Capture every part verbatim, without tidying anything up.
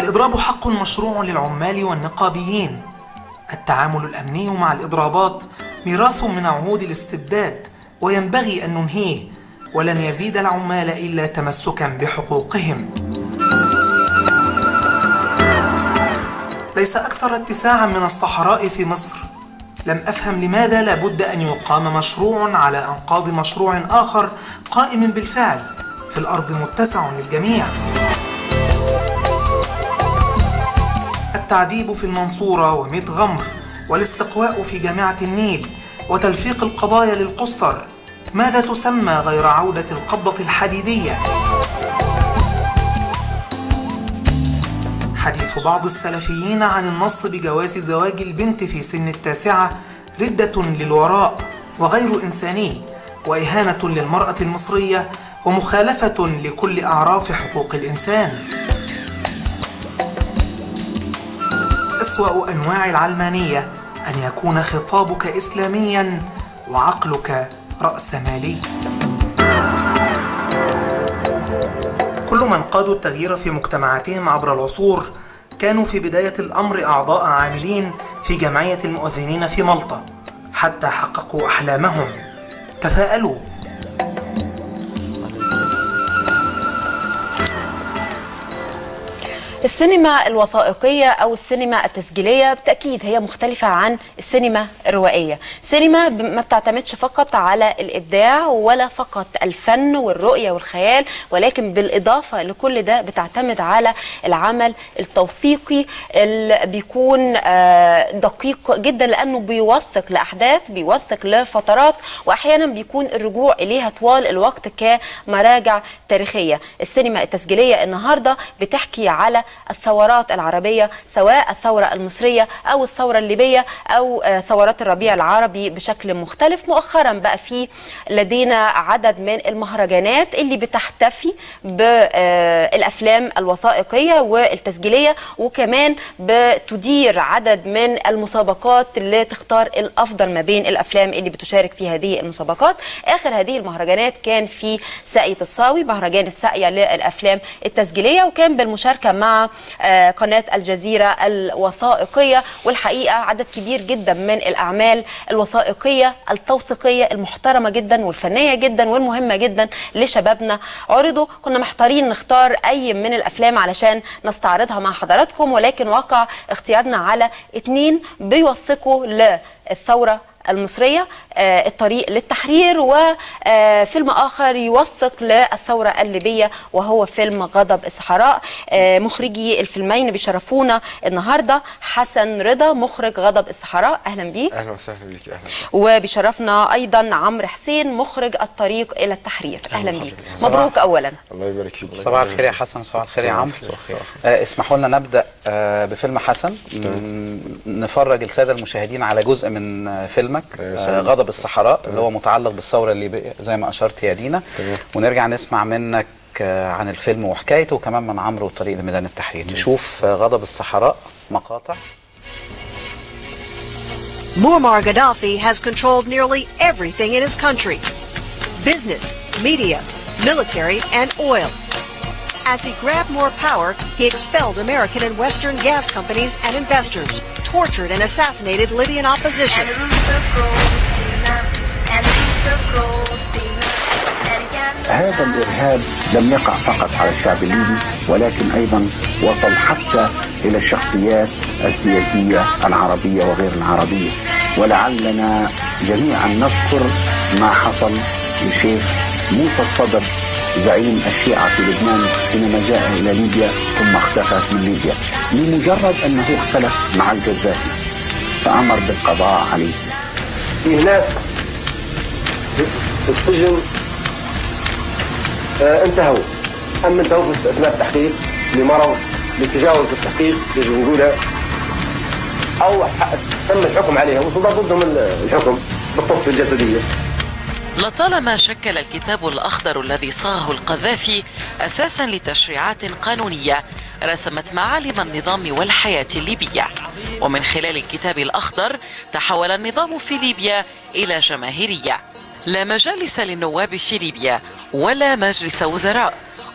الإضراب حق مشروع للعمال والنقابيين. التعامل الأمني مع الإضرابات ميراث من عهود الاستبداد وينبغي أن ننهيه، ولن يزيد العمال إلا تمسكا بحقوقهم. ليس أكثر اتساعا من الصحراء في مصر. لم أفهم لماذا لابد أن يقام مشروع على أنقاض مشروع آخر قائم بالفعل. في الأرض متسع للجميع. التعذيب في المنصورة وميت غمر، والاستقواء في جامعة النيل، وتلفيق القضايا للقصر، ماذا تسمى غير عودة القبضة الحديدية؟ حديث بعض السلفيين عن النص بجواز زواج البنت في سن التاسعة ردة للوراء وغير إنساني وإهانة للمرأة المصرية ومخالفة لكل أعراف حقوق الإنسان. أسوأ أنواع العلمانية أن يكون خطابك إسلاميا وعقلك رأسمالي. كل من قادوا التغيير في مجتمعاتهم عبر العصور كانوا في بداية الأمر أعضاء عاملين في جمعية المؤذنين في مالطا حتى حققوا أحلامهم. تفاءلوا. السينما الوثائقية أو السينما التسجيلية بالتأكيد هي مختلفة عن السينما الروائية. سينما ما بتعتمدش فقط على الإبداع ولا فقط الفن والرؤية والخيال، ولكن بالإضافة لكل ده بتعتمد على العمل التوثيقي اللي بيكون دقيق جدا، لأنه بيوثق لأحداث، بيوثق لفترات، وأحيانا بيكون الرجوع إليها طوال الوقت كمراجع تاريخية. السينما التسجيلية النهاردة بتحكي على الثورات العربية، سواء الثورة المصرية أو الثورة الليبية أو ثورات الربيع العربي بشكل مختلف. مؤخرا بقى في لدينا عدد من المهرجانات اللي بتحتفي بالأفلام الوثائقية والتسجيلية، وكمان بتدير عدد من المسابقات اللي تختار الأفضل ما بين الأفلام اللي بتشارك في هذه المسابقات. آخر هذه المهرجانات كان في ساقية الصاوي، مهرجان الساقية للأفلام التسجيلية، وكان بالمشاركة مع قناة الجزيرة الوثائقية. والحقيقة عدد كبير جدا من الأعمال الوثائقية التوثيقية المحترمة جدا والفنية جدا والمهمة جدا لشبابنا عرضوا. كنا محتارين نختار أي من الأفلام علشان نستعرضها مع حضراتكم، ولكن وقع اختيارنا على اتنين بيوثقوا للثورة المصرية، الطريق للتحرير، وفيلم آخر يوثق للثورة الليبية وهو فيلم غضب الصحراء. مخرجي الفيلمين بيشرفونا النهاردة حسن رضا مخرج غضب الصحراء، أهلا بيك. أهلا وسهلا بيك. أهلا. وبيشرفنا أيضا عمرو حسين مخرج الطريق إلى التحرير، أهلا بيك. مبروك أولا. الله يبارك فيك. صباح الخير يا حسن. صباح الخير يا عمرو. اسمحوا لنا نبدأ بفيلم حسن، نفرج السادة المشاهدين على جزء من فيلمك غضب الصحراء اللي هو متعلق بالثورة الليبية زي ما أشرت يا دينا، ونرجع نسمع منك عن الفيلم وحكايته، وكمان من عمرو والطريق لميدان التحرير. نشوف غضب الصحراء مقاطع. Muammar Gaddafi has controlled nearly everything in his country: business, media, military, and oil. As he grabbed more power, he expelled American and Western gas companies and investors, tortured and assassinated Libyan opposition. هذا الإرهاب لم يقع فقط على الشعب الليبي، ولكن أيضا وصل حتى إلى الشخصيات السياسية العربية وغير العربية. ولعلنا جميعا نذكر ما حصل للشيخ موسى الصدر زعيم الشيعة في لبنان حينما جاء إلى ليبيا ثم اختفى من ليبيا لمجرد أنه اختلف مع القذافي فأمر بالقضاء عليه. في ناس في السجن آه انتهوا، أما انتهوا في أثناء التحقيق لمرض لتجاوز التحقيق يجب نقولها، أو تم الحكم عليهم وصدر ضدهم الحكم بالطف الجسدية. لطالما شكل الكتاب الأخضر الذي صاغه القذافي أساسا لتشريعات قانونية رسمت معالم النظام والحياة الليبية، ومن خلال الكتاب الأخضر تحول النظام في ليبيا إلى جماهيرية. لا مجالس للنواب في ليبيا ولا مجلس وزراء،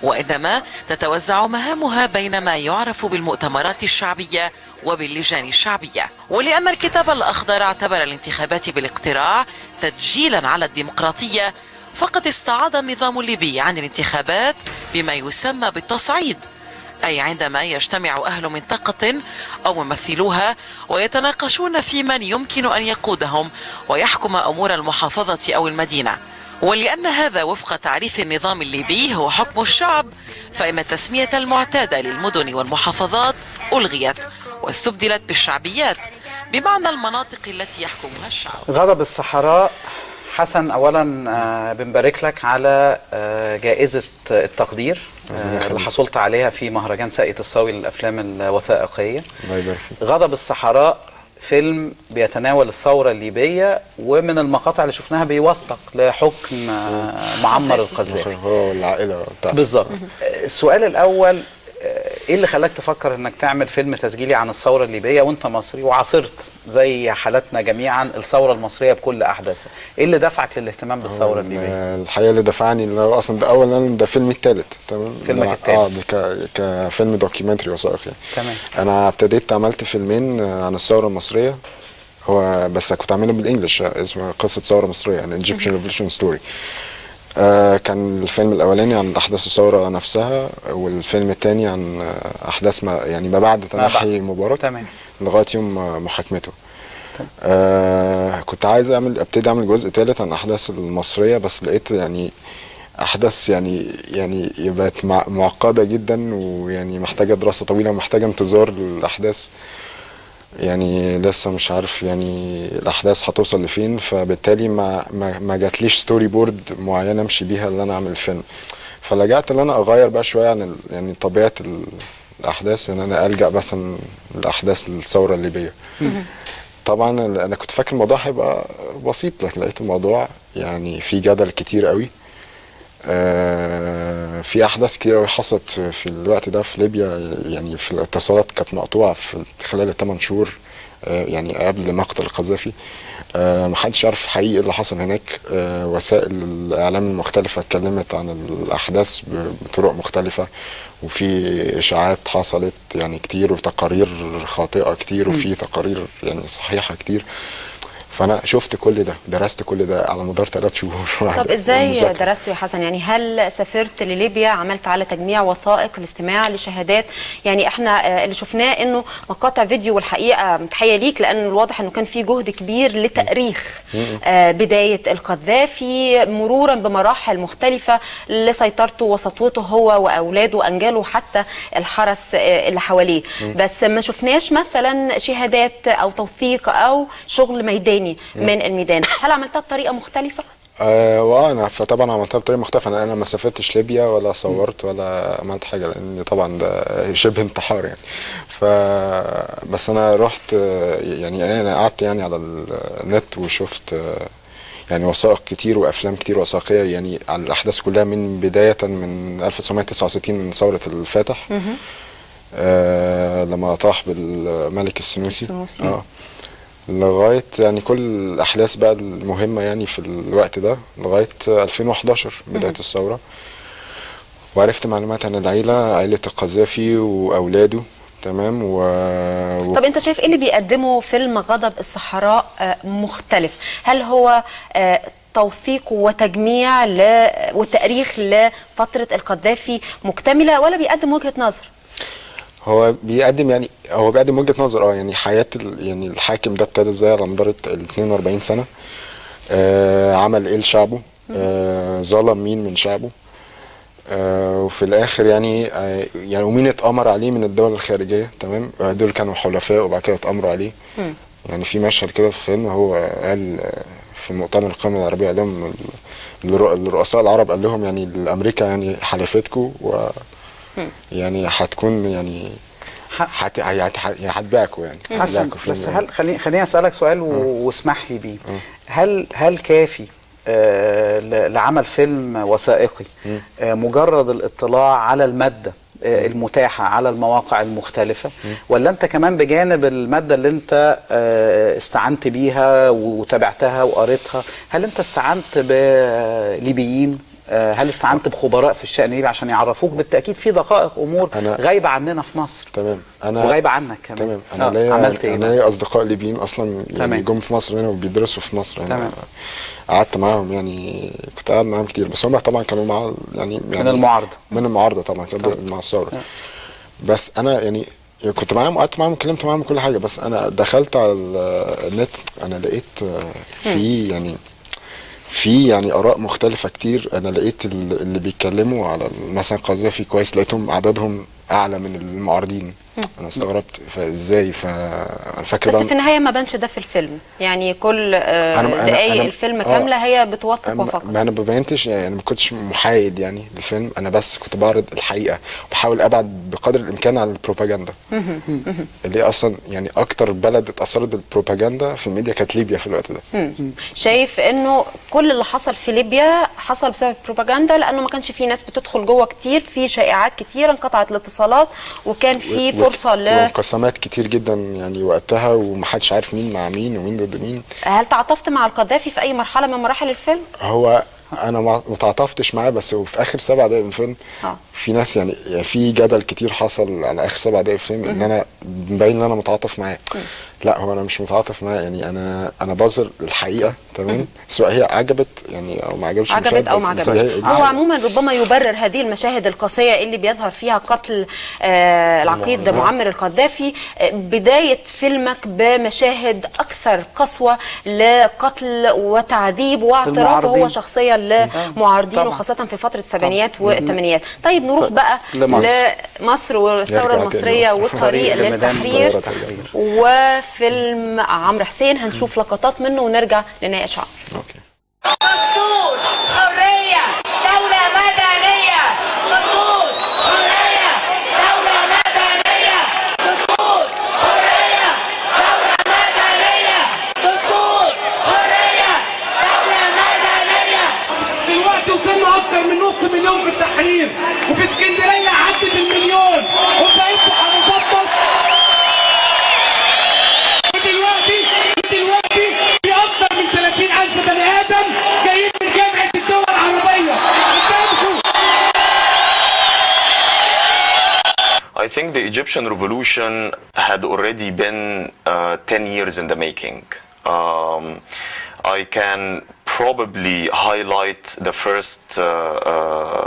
وإنما تتوزع مهامها بين ما يعرف بالمؤتمرات الشعبية وباللجان الشعبية. ولأن الكتاب الأخضر اعتبر الانتخابات بالاقتراع تسجيلا على الديمقراطية، فقد استعاض النظام الليبي عن الانتخابات بما يسمى بالتصعيد، أي عندما يجتمع أهل منطقة أو ممثلوها ويتناقشون في من يمكن أن يقودهم ويحكم أمور المحافظة أو المدينة. ولأن هذا وفق تعريف النظام الليبي هو حكم الشعب، فإن التسمية المعتادة للمدن والمحافظات ألغيت واستبدلت بالشعبيات بمعنى المناطق التي يحكمها الشعب. غضب الصحراء. حسن، أولا آه بنبارك لك على آه جائزة التقدير آه اللي حصلت عليها في مهرجان ساقية الصاوي للأفلام الوثائقية. الله يبارك فيك. غضب الصحراء فيلم بيتناول الثورة الليبية، ومن المقاطع اللي شفناها بيوثق لحكم آه معمر القذافي هو والعائلة بتاعته. بالظبط. السؤال الأول، ايه اللي خلاك تفكر انك تعمل فيلم تسجيلي عن الثوره الليبيه وانت مصري وعاصرت زي حالتنا جميعا الثوره المصريه بكل احداثها؟ ايه اللي دفعك للاهتمام بالثوره الليبيه؟ الحقيقه اللي دفعني ان هو اصلا ده اولا ده فيلمي الثالث. تمام. فيلمك الثالث. اه كفيلم دوكيومنتري وثائقي. تمام. انا ابتديت عملت فيلمين عن الثوره المصريه، هو بس كنت عاملهم بالانجلش، اسمه قصه ثوره مصريه يعني Egyptian Revolution Story. آه كان الفيلم الاولاني عن احداث الثوره نفسها، والفيلم الثاني عن احداث ما يعني ما بعد تنحي مبارك. تمام. لغايه يوم محاكمته. آه كنت عايز اعمل ابتدي اعمل جزء ثالث عن الاحداث المصريه، بس لقيت يعني احداث يعني يعني بقت معقده جدا، ويعني محتاجه دراسه طويله ومحتاجه انتظار للاحداث، يعني لسه مش عارف يعني الاحداث هتوصل لفين، فبالتالي ما ما, ما جاتليش ستوري بورد معينه امشي بيها اللي انا اعمل الفيلم. فلجأت ان انا اغير بقى شويه عن يعني طبيعه الاحداث، ان انا الجأ مثلا لاحداث الثوره الليبيه. طبعا انا كنت فاكر الموضوع هيبقى بسيط، لكن لقيت الموضوع يعني في جدل كتير قوي. آه في احداث كتير قوي حصلت في الوقت ده في ليبيا، يعني في الاتصالات كانت مقطوعه في خلال الثمان شهور آه يعني قبل مقتل القذافي. آه محدش عارف حقيقي اللي حصل هناك. آه وسائل الاعلام المختلفه اتكلمت عن الاحداث بطرق مختلفه، وفي اشاعات حصلت يعني كتير، وتقارير خاطئه كتير، وفي تقارير يعني صحيحه كتير. فانا شفت كل ده، درست كل ده على مدار ثلاث شهور. طب ازاي درسته يا حسن؟ يعني هل سافرت لليبيا، عملت على تجميع وثائق، الاستماع لشهادات؟ يعني احنا اللي شفناه انه مقاطع فيديو، والحقيقه تحيه ليك لان الواضح انه كان في جهد كبير لتاريخ آه بدايه القذافي مرورا بمراحل مختلفه لسيطرته وسطوته هو واولاده وانجاله حتى الحرس آه اللي حواليه، بس ما شفناش مثلا شهادات او توثيق او شغل ميداني من الميدان. هل عملتها بطريقه مختلفه؟ آه وانا فطبعا عملتها بطريقه مختلفه. انا ما سافرتش ليبيا ولا صورت ولا عملت حاجه، لان طبعا ده شبه انتحار يعني. ف بس انا رحت يعني انا قعدت يعني على النت وشفت يعني وثائق كتير وافلام كتير وثائقيه يعني على الاحداث كلها، من بدايه من ألف وتسعمائة وتسعة وستين من ثوره الفاتح آه لما طاح بالملك السنوسي, السنوسي. اه لغايه يعني كل الاحداث بقى المهمه يعني في الوقت ده لغايه ألفين وأحد عشر بدايه الثوره. وعرفت معلومات عن العيله، عيله القذافي واولاده. تمام. و... و... طب انت شايف ايه اللي بيقدمه فيلم غضب الصحراء مختلف؟ هل هو توثيق وتجميع ل... وتاريخ لفتره القذافي مكتمله، ولا بيقدم وجهه نظر؟ هو بيقدم يعني هو بيقدم وجهه نظر اه يعني حياه يعني الحاكم ده ابتدى ازاي على مدار ال اثنين وأربعين سنه. آه عمل ايه لشعبه، آه ظلم مين من شعبه، آه وفي الاخر يعني آه يعني ومين اتامر عليه من الدول الخارجيه. تمام. دول كانوا حلفاء وبعد كده اتامروا عليه. م. يعني في مشهد كده في الفيلم هو قال في مؤتمر القمه العربيه، قال لهم الرؤساء العرب، قال لهم يعني الامريكا يعني حلفتكم و يعني هتكون يعني هتباعكوا يعني حسن. بس هل خليني خليني اسالك سؤال واسمح لي بيه. هل هل كافي آه لعمل فيلم وثائقي آه مجرد الاطلاع على الماده آه المتاحه على المواقع المختلفه، ولا انت كمان بجانب الماده اللي انت آه استعنت بيها وتابعتها وقريتها، هل انت استعنت بليبيين هل استعنت بخبراء في الشأن الليبي عشان يعرفوك؟ بالتأكيد في دقائق أمور غايبة عننا في مصر. تمام. أنا وغايبة عنك كمان. تمام. أنا ليا عملت إيه؟ أنا ليا أصدقاء ليبيين أصلا يعني جم في مصر هنا وبيدرسوا في مصر هنا. تمام. قعدت معاهم يعني كنت قاعد معاهم كتير، بس هم طبعا كانوا مع يعني, يعني من المعارضة من المعارضة طبعا كانوا مع الثورة. بس أنا يعني كنت معاهم وقعدت معاهم وكلمت معاهم كل حاجة، بس أنا دخلت على النت أنا لقيت في يعني في يعني اراء مختلفه كتير. انا لقيت اللي بيتكلموا على مثلا قذافي كويس لقيتهم عددهم اعلى من المعارضين. انا استغربت فازاي. فانا فاكر بس في النهايه ما بانش ده في الفيلم، يعني كل دقايق الفيلم كامله هي بتوثق وفقط. ما انا ما بينتش يعني ما كنتش محايد يعني للفيلم، انا بس كنت بعرض الحقيقه وبحاول ابعد بقدر الامكان عن البروباجندا اللي هي اصلا يعني اكتر بلد اتاثرت بالبروباجندا في الميديا كانت ليبيا في الوقت ده. شايف انه كل اللي حصل في ليبيا حصل بسبب البروباجندا، لانه ما كانش في ناس بتدخل جوه كتير، في شائعات كتير، انقطعت الاتصالات، وكان في فرصه ل وانقسامات كتير جدا يعني وقتها، ومحدش عارف مين مع مين ومين ضد مين. هل تعاطفت مع القذافي في اي مرحله من مراحل الفيلم؟ هو انا ما تعاطفتش معاه، بس في اخر سبع دقايق من الفيلم آه. في ناس يعني, يعني في جدل كتير حصل على اخر سبع دقايق في الفيلم ان انا مبين ان انا متعاطف معاه. لا هو انا مش متعاطف معاه، يعني انا انا بظهر الحقيقه. تمام. سواء هي عجبت يعني او ما عجبتش عجبت او ما عجبتش. هو عموما ربما يبرر هذه المشاهد القاسيه اللي بيظهر فيها قتل آه العقيد معمر القذافي بدايه فيلمك بمشاهد اكثر قسوه لقتل وتعذيب واعتراف هو شخصيا لمعارضين وخاصه في فتره السبعينيات والثمانينات. طيب نروح بقى لمصر, لمصر والثوره المصريه والطريق للتحرير وفيلم عمرو حسين. هنشوف لقطات منه ونرجع لنناقش عمرو. اوكي. دستور حريه دوله مدنيه. دستور حريه دوله مدنيه. دستور حريه دوله مدنيه. دستور حريه دوله مدنيه. دلوقتي وصلنا اكتر من نص مليون في التحرير، وفي اسكندريه عدت المليون، وبقيت في محافظات مصر. ودلوقتي ودلوقتي في اكتر من ثلاثين ألف بني ادم جايين من جامعه الدول العربيه. I think the Egyptian revolution had already been uh, ten years in the making. Um, I can probably highlight the first uh, uh,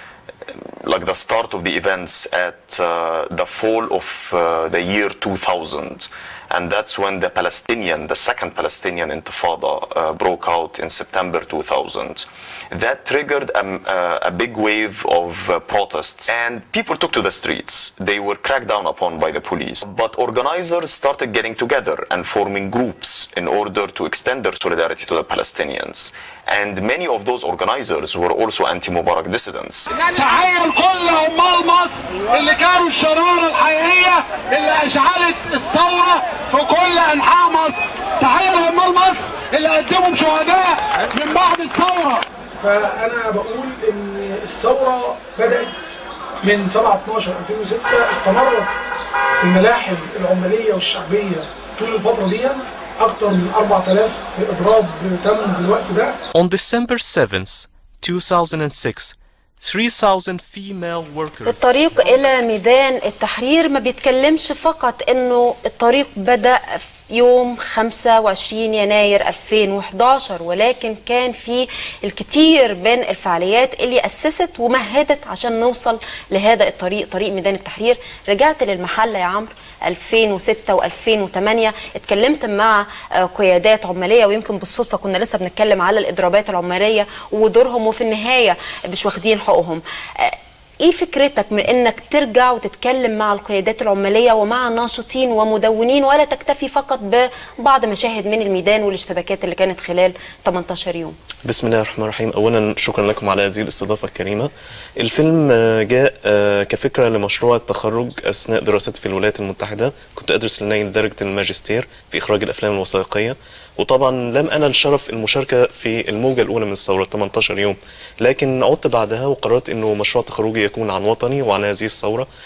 like the start of the events at uh, the fall of uh, the year two thousand. And that's when the Palestinian, the second Palestinian Intifada uh, broke out in September two thousand. That triggered a, a big wave of uh, protests, and people took to the streets. They were cracked down upon by the police. But organizers started getting together and forming groups in order to extend their solidarity to the Palestinians. And many of those organizers were also anti-Mubarak dissidents. تحية لكل عمال مصر اللي كانوا الشرارة الحقيقية اللي أشعلت الثورة في كل أنحاء مصر. تحية لعمال مصر اللي قدموا شهداء من بعد الثورة. فأنا بقول إن الثورة بدأت من سبعة اتناشر ألفين وستة، استمرت الملاحم العمالية والشعبية طول الفترة دي. أكثر من أربعة آلاف إضراب تم في الوقت ده. On December seventh, two thousand six, three thousand female workers. الطريق إلى ميدان التحرير ما بيتكلمش فقط إنه الطريق بدأ يوم خمسة وعشرين يناير ألفين وحداشر، ولكن كان في الكثير من الفعاليات اللي أسست ومهدت عشان نوصل لهذا الطريق، طريق ميدان التحرير. رجعت للمحلة يا عمرو ألفين وستة وألفين وثمانية، اتكلمت مع قيادات عمالية، ويمكن بالصدفة كنا لسه بنتكلم على الإضرابات العمالية ودورهم، وفي النهاية مش واخدين حقوقهم. ايه فكرتك من انك ترجع وتتكلم مع القيادات العماليه ومع ناشطين ومدونين، ولا تكتفي فقط ببعض مشاهد من الميدان والاشتباكات اللي كانت خلال ثمانية عشر يوم؟ بسم الله الرحمن الرحيم. اولا شكرا لكم على هذه الاستضافه الكريمه. الفيلم جاء كفكره لمشروع التخرج اثناء دراستي في الولايات المتحده. كنت ادرس لنيل درجه الماجستير في اخراج الافلام الوثائقيه، وطبعا لم انل شرف المشاركه في الموجه الاولى من الثوره ثمانية عشر يوم، لكن عدت بعدها وقررت انه مشروع تخرجي يكون عن وطني وعن هذه الثوره.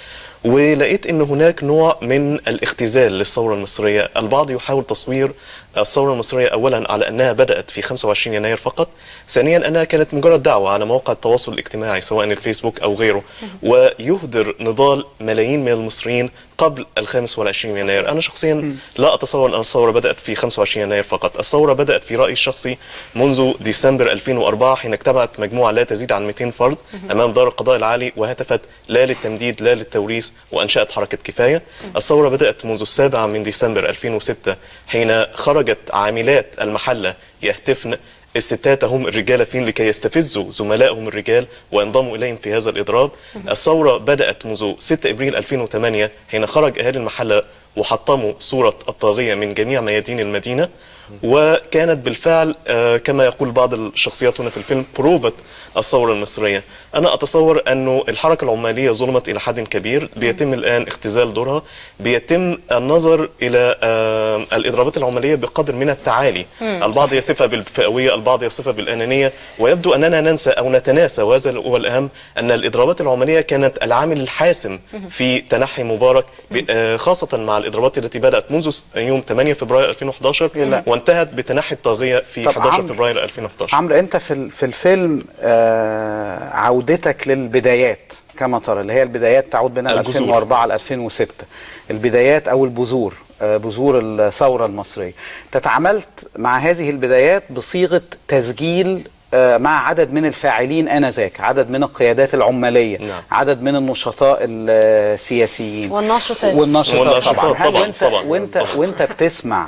ولقيت ان هناك نوع من الاختزال للثوره المصريه. البعض يحاول تصوير الثوره المصريه اولا على انها بدات في خمسة وعشرين يناير فقط، ثانيا انها كانت مجرد دعوه على مواقع التواصل الاجتماعي سواء الفيسبوك او غيره، ويهدر نضال ملايين من المصريين قبل الخامس والعشرين يناير. انا شخصيا لا اتصور ان الثوره بدات في خمسة وعشرين يناير فقط، الثوره بدات في رايي الشخصي منذ ديسمبر ألفين وأربعة حين اجتمعت مجموعه لا تزيد عن مئتين فرد امام دار القضاء العالي وهتفت لا للتمديد لا للتوريث وانشات حركه كفايه. الثوره بدات منذ السابع من ديسمبر ألفين وستة حين خرجت عاملات المحله يهتفن الستات هم الرجال فين لكي يستفزوا زملائهم الرجال وينضموا إليهم في هذا الإضراب. الثورة بدأت منذ ستة أبريل ألفين وثمانية حين خرج أهالي المحلة وحطموا صورة الطاغية من جميع ميادين المدينة، وكانت بالفعل كما يقول بعض الشخصيات هنا في الفيلم بروفة الثورة المصرية. أنا أتصور أنه الحركة العمالية ظلمت إلى حد كبير، بيتم الآن اختزال دورها، بيتم النظر إلى الإضرابات العمالية بقدر من التعالي. البعض يصفها بالفئوية، البعض يصفها بالأنانية، ويبدو أننا ننسى أو نتناسى، وهذا هو الأهم، أن الإضرابات العمالية كانت العامل الحاسم في تنحي مبارك، خاصة مع الإضرابات التي بدأت منذ يوم ثمانية فبراير ألفين وأحد عشر وانتهت بتنحي الطاغية في أحد عشر فبراير ألفين وأحد عشر. عمرو، أنت في في الفيلم آه عودتك للبدايات كما ترى، اللي هي البدايات تعود بين ألفين وأربعة ل ألفين وستة، البدايات أو البذور، آه بذور الثورة المصرية. تتعاملت مع هذه البدايات بصيغة تسجيل مع عدد من الفاعلين آنذاك، عدد من القيادات العمالية، نعم. عدد من النشطاء السياسيين والناشطات والناشطات طبعا, طبعا. طبعا. وانت, طبعا. وانت, طبعا. وانت بتسمع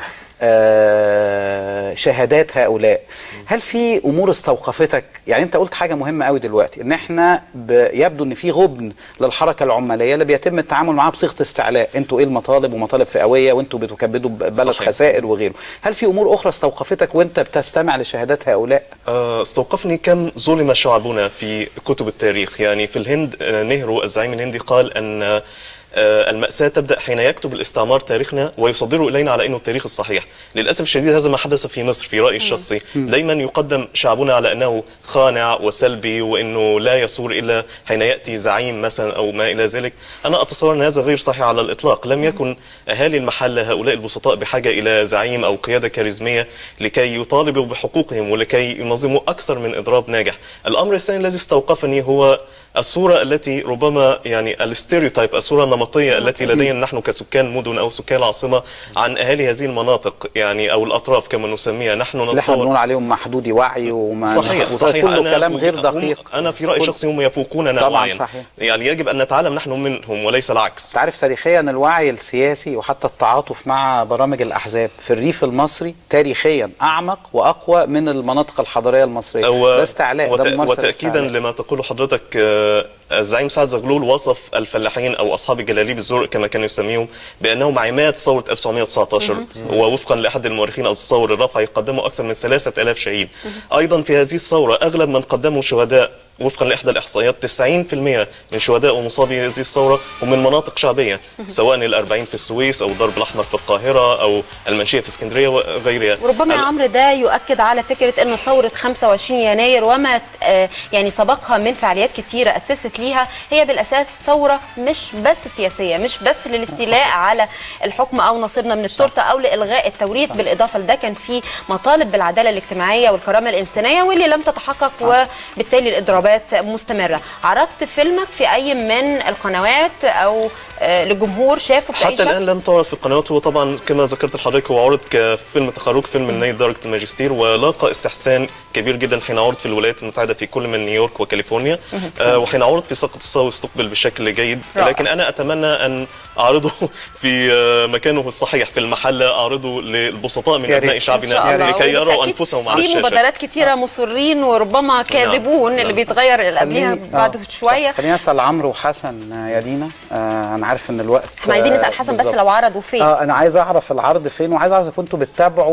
آه شهادات هؤلاء، هل في امور استوقفتك؟ يعني انت قلت حاجه مهمه قوي دلوقتي، ان احنا يبدو ان في غبن للحركه العماليه اللي بيتم التعامل معاها بصيغه استعلاء، انتوا ايه المطالب ومطالب فئويه وانتوا بتكبدوا بلد صحيح. خسائر وغيره. هل في امور اخرى استوقفتك وانت بتستمع لشهادات هؤلاء؟ آه استوقفني كم ظلم شعبنا في كتب التاريخ. يعني في الهند نهرو الزعيم الهندي قال ان المأساة تبدأ حين يكتب الاستعمار تاريخنا ويصدره إلينا على أنه التاريخ الصحيح. للأسف الشديد هذا ما حدث في مصر في رأيي الشخصي. دايما يقدم شعبنا على أنه خانع وسلبي وأنه لا يصور إلا حين يأتي زعيم مثلا أو ما إلى ذلك. أنا أتصور أن هذا غير صحيح على الإطلاق. لم يكن أهالي المحلة هؤلاء البسطاء بحاجة إلى زعيم أو قيادة كاريزمية لكي يطالبوا بحقوقهم ولكي ينظموا أكثر من إضراب ناجح. الأمر الثاني الذي استوقفني هو الصورة التي ربما يعني الاستيريوتايب، الصورة النمطية التي لدينا نحن كسكان مدن أو سكان العاصمة عن أهالي هذه المناطق، يعني أو الأطراف كما نسميها. نحن نتصور نحن بنقول عليهم محدودي وعي وما صحيح صحيح كله كلام غير دقيق. أنا في رأيي الشخصي هم يفوقوننا طبعا وعيا، صحيح. يعني يجب أن نتعلم نحن منهم وليس العكس. تعرف تاريخيا الوعي السياسي وحتى التعاطف مع برامج الأحزاب في الريف المصري تاريخيا أعمق وأقوى من المناطق الحضارية المصرية. ده استعلاء، وت... ده وتأكيدا لما تقوله حضرتك، الزعيم سعد زغلول وصف الفلاحين او اصحاب الجلاليب الزرق كما كانوا يسميهم بانهم عماد ثوره ألف وتسعمائة وتسعة عشر، ووفقا لاحد المؤرخين الثور الرفعي يقدموا اكثر من ثلاثة آلاف شهيد. ايضا في هذه الثوره اغلب من قدموا شهداء وفقا لاحدى الاحصائيات تسعين بالمئة من شهداء ومصابي هذه الثوره هم من مناطق شعبيه، سواء الأربعين في السويس او الدرب الاحمر في القاهره او المنشيه في اسكندريه وغيرها. وربما يا عمرو ده يؤكد على فكره ان ثوره خمسة وعشرين يناير وما يعني سبقها من فعاليات كثيره اسست ليها هي بالاساس ثوره مش بس سياسيه، مش بس للاستيلاء على الحكم او نصيبنا من التورته او لالغاء التوريث، بالاضافه لده كان في مطالب بالعداله الاجتماعيه والكرامه الانسانيه واللي لم تتحقق، وبالتالي الاضرابات مستمرة. عرضت فيلمك في أي من القنوات أو للجمهور شافه بأي حتى شكل؟ الآن لم تعرض في القنوات. هو طبعا كما ذكرت لحضرتك هو عرض كفيلم تخرج، فيلم من نهاية درجة الماجستير، ولاقى استحسان كبير جدا حين عرض في الولايات المتحدة في كل من نيويورك وكاليفورنيا، آه وحين عرض في سقط الصاوي استقبل بشكل جيد. رأى. لكن أنا أتمنى أن أعرضه في مكانه الصحيح في المحلة، أعرضه للبسطاء من أبناء شعبنا لكي يروا أنفسهم على الشاشة. في مبادرات كثيرة مصرين وربما كاذبون نعم. اللي بيتغير اللي قبلها بعد شوية. خليني أسأل عمرو وحسن يا دينا، آه أنا عارف إن الوقت احنا عايزين نسأل حسن بس لو عرضوا فين. اه انا عايز اعرف العرض فين، وعايز اعرف اذا كنتوا بتتابعوا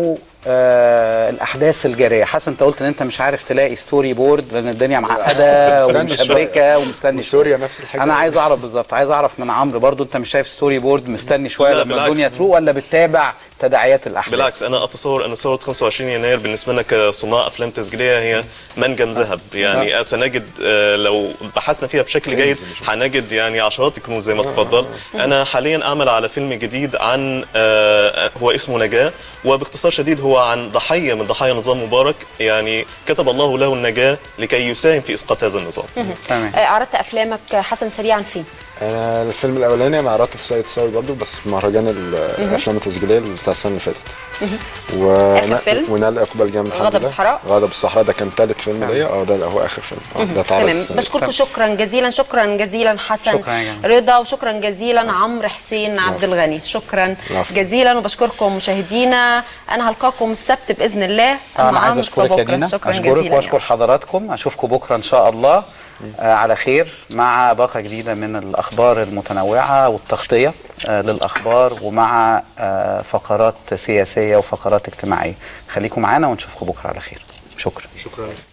آه الاحداث الجاريه. حسن انت قلت ان انت مش عارف تلاقي ستوري بورد لان الدنيا معقده ومشبكه ومستني سوريا نفس الحاجه. انا عايز اعرف بالظبط، عايز اعرف من عمرو برضو، انت مش شايف ستوري بورد مستني شويه لما الدنيا تروق ولا بتتابع تداعيات الاحداث؟ بالعكس، انا اتصور ان ثوره خمسة وعشرين يناير بالنسبه لنا كصناع افلام تسجيليه هي منجم ذهب، يعني آه. سنجد آه لو بحثنا فيها بشكل جيد هنجد يعني عشرات الكنوز زي ما تفضل. انا حاليا اعمل على فيلم جديد عن آه هو اسمه نجاه، وباختصار شديد هو عن ضحيه من ضحايا نظام مبارك، يعني كتب الله له النجاه لكي يساهم في اسقاط هذا النظام. تمام. عرضت افلامك حسن سريعا فين؟ انا الفيلم الاولاني انا عرضته في ساقية صاوي برضه، بس في مهرجان الافلام التسجيليه اللي بتاع السنه اللي فاتت. اخر فيلم ونال اقبال جامد الحمد لله. غضب الصحراء. غضب الصحراء ده كان ثالث فيلم ليا، اه ده هو اخر فيلم. اه ده اتعرض تمام. بشكركم شكرا جزيلا، شكرا جزيلا حسن شكرا رضا، وشكرا جزيلا عمرو حسين عبد الغني، شكرا جزيلا. وبشكركم مشاهدينا، انا هلقاكم السبت باذن الله. انا عايز اشكرك يا دينا، اشكرك واشكر حضراتكم، اشوفكم بكره ان شاء الله آه على خير مع باقة جديدة من الأخبار المتنوعة والتغطية آه للأخبار، ومع آه فقرات سياسية وفقرات اجتماعية. خليكم معانا ونشوفكم بكرة على خير. شكرا. شكرا.